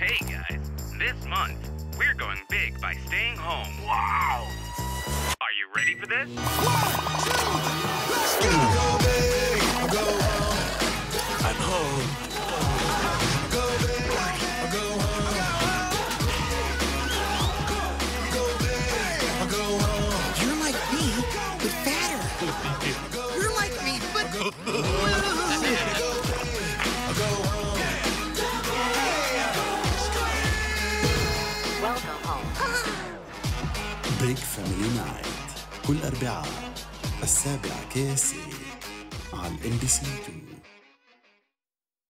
Hey guys, this month, we're going big by staying home. Wow! Are you ready for this? 1, 2, let's go! Go big, go home. I'm home. Go big, go home. Go big, go home. You're like me, but fatter. You're like me, but... Welcome home. بيج فاميلي نايت كل أربعاء 7:00 KSA على الMBC 2.